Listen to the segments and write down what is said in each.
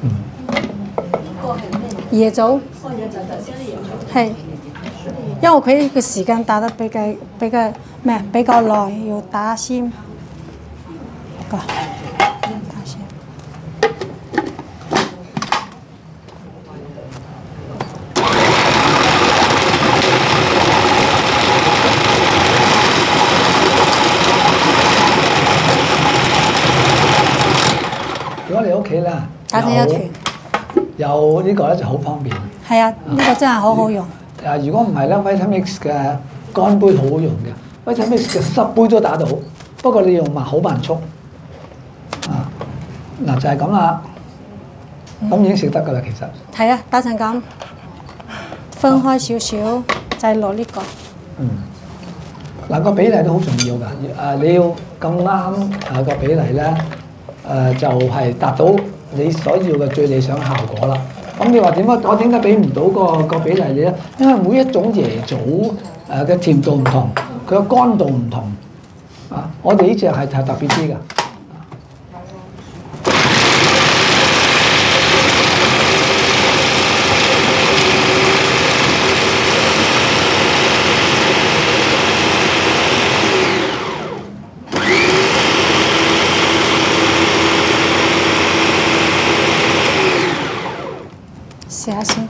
椰棗，係，因為佢個時間打得比較耐，要打先。個打先。 如果你屋企咧打成一團， 有呢個咧就好方便。 係啊，呢個真係好好用。 如果唔係咧 Vitamix 嘅乾杯好好用嘅 ，Vitamix 嘅濕杯都打到，不過你用好慢速。嗱就係咁啦，咁已經食得㗎啦，其實。 係啊，打成咁，分開少少，再落呢個。 嗱個比例都好重要㗎，你要咁啱個比例咧，就係達到你所要嘅最理想效果啦。咁你話點解我點解俾唔到個比例你咧？因為每一種椰棗嘅甜度唔同，佢嘅乾度唔同。我哋呢隻係特別啲㗎。 試下先。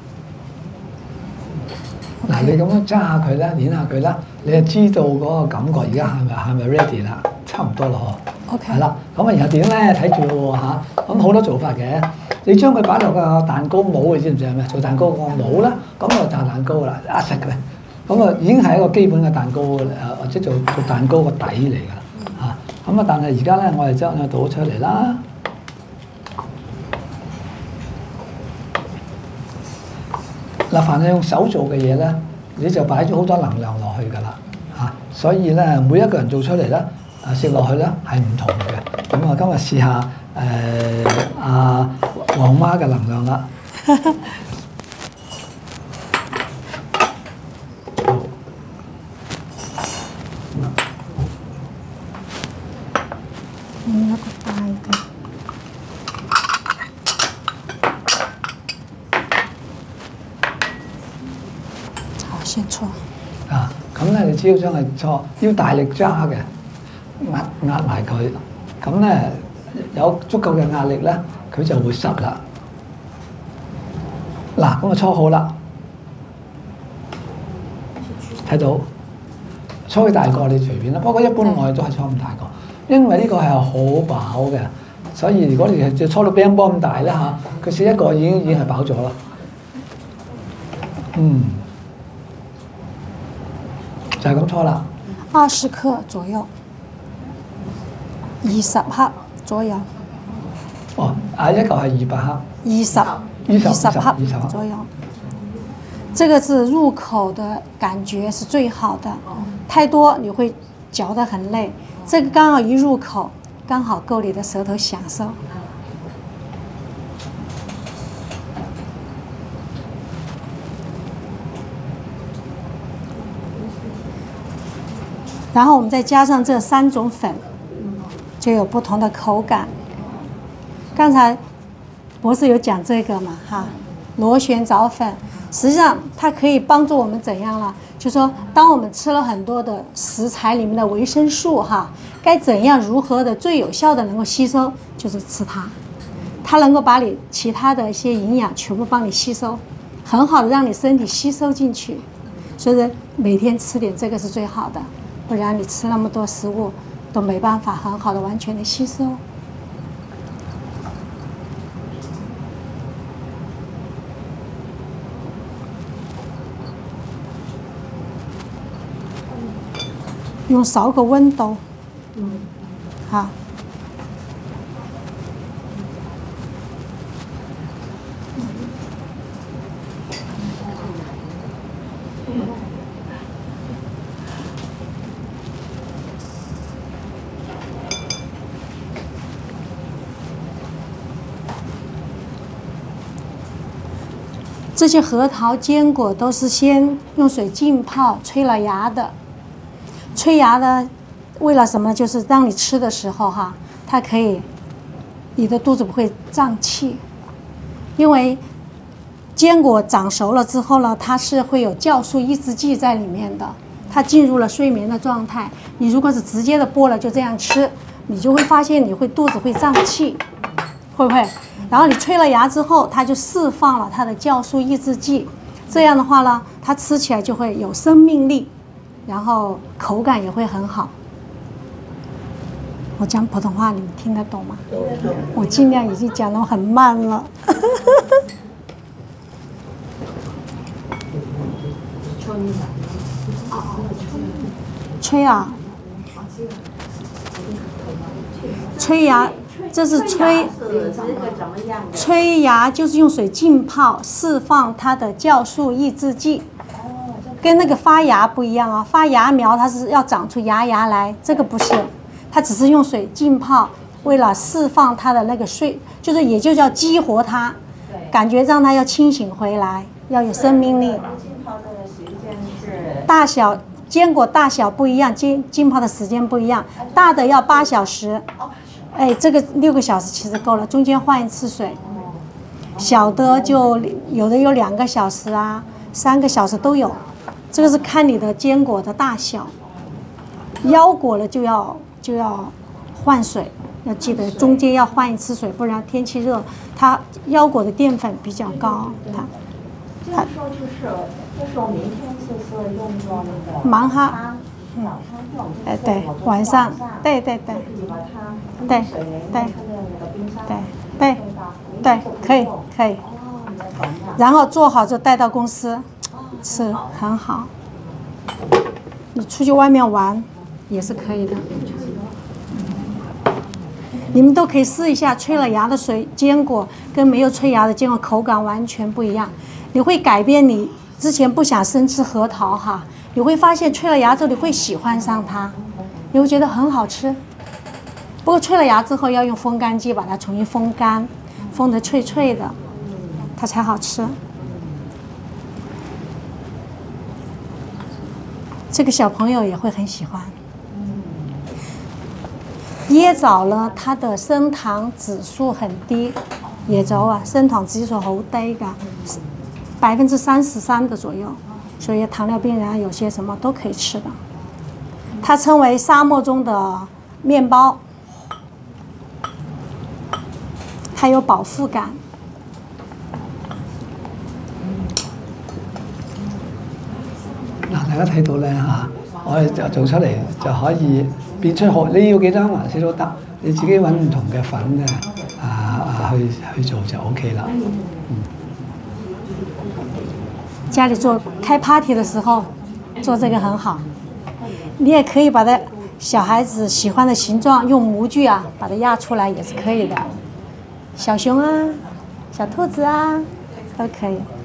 嗱，你咁樣揸下佢啦，捏下佢啦，你就知道嗰個感覺而家係咪 ready 啦？差唔多啦嗬。 OK。 係啦，咁啊然後點咧？睇住喎嚇。咁好多做法嘅，你將佢擺落個蛋糕模，你知唔知係咩？做蛋糕個模啦，咁就炸蛋糕啦，一食嘅。咁啊已經係一個基本嘅蛋糕或者做蛋糕個底嚟㗎啦嚇。咁啊，但係而家咧，我哋將佢倒出嚟啦。嗱，凡係用手做嘅嘢咧，你就擺咗好多能量落去㗎啦嚇，所以咧每一個人做出嚟咧，食落去咧係唔同嘅。咁我今日試下阿黃媽嘅能量啦。 一個大嘅。先搓咁咧你只要將佢搓，要大力揸嘅，壓埋佢，咁咧有足夠嘅壓力咧，佢就會濕啦。嗱，咁啊搓好啦，睇到搓大個你隨便啦，不過一般我哋都係搓咁大個，因為呢個係好飽嘅，所以如果你係搓到乒乓波咁大咧嚇，佢食一個已經係飽咗啦。就係咁搓啦。 20克左右，20克左右。 哦，一嚿係200克。20克左右。這個是入口的感覺是最好的，太多你會嚼得很累。這個剛好一入口，剛好夠你的舌頭享受。然後我們再加上這3種粉，就有不同的口感。剛才博士有講這個嘛，哈，螺旋藻粉，實際上它可以幫助我們怎樣啦？就說當我們吃了很多的食材裡面的維生素，哈，該怎樣如何的最有效的能夠吸收，就是吃它，它能夠把你其他的一些營養全部幫你吸收，很好的讓你身體吸收進去。所以每天吃點這個是最好的。不然你吃那麼多食物都沒辦法很好的完全的吸收。用少個溫度，好。這些核桃、堅果都是先用水浸泡、吹了芽的。吹芽的，為了什麼？就是當你吃的時候，哈，它可以，你的肚子不會脹氣， 因为坚果长熟了之后呢，它是会有酵素抑制剂在里面的，它进入了睡眠的状态。你如果是直接的剥了就这样吃，你就会发现你会肚子会胀气，会不会？然后你吹了牙之后，它就释放了它的酵素抑制剂，这样的话呢，它吃起来就会有生命力，然后口感也会很好。我讲普通话你们听得懂吗？我尽量已经讲得很慢了。吹啊，吹牙，这是吹牙，就是用水浸泡，释放它的酵素抑制剂。跟那个发芽不一样啊，发芽苗它是要长出芽来，这个不是，它只是用水浸泡，为了释放它的那个就是也就叫激活它，感觉让它要清醒回来，要有生命力。大小坚果大小不一样，浸泡的时间不一样，大的要8小时，哎，这个6个小时其实够了，中间换一次水。小的就有的有2个小时啊，3个小时都有，这个是看你的坚果的大小。腰果了就要换水，要记得中间要换一次水，不然天气热，它腰果的淀粉比较高， 这样说就是我明天是用作那个芒哈， 早上用， 哎对，晚上，对， 可以把它对对，可以，然后做好就带到公司吃，很好。你出去外面玩也是可以的。你们都可以试一下，吹了芽的坚果跟没有吹芽的坚果口感完全不一样。你会改变你之前不想生吃核桃哈，你会发现吹了芽之后你会喜欢上它，你会觉得很好吃。不过吹了芽之后要用风干机把它重新风干，风得脆脆的，它才好吃。这个小朋友也会很喜欢。椰枣呢，它的升糖指数很低，椰枣啊，升糖指數好低㗎，33%的左右，所以糖尿病人有些什么都可以吃的。它称为沙漠中的面包，还有饱腹感。 嗱，大家睇到咧嚇，我哋就做出嚟就可以變出好，你要幾多顏色都得，你自己揾唔同嘅粉咧去做就 OK 啦。 家里开 party 的时候做这个很好，你也可以把它小孩子喜欢的形状用模具啊把它压出来也是可以的，小熊啊、小兔子啊都可以。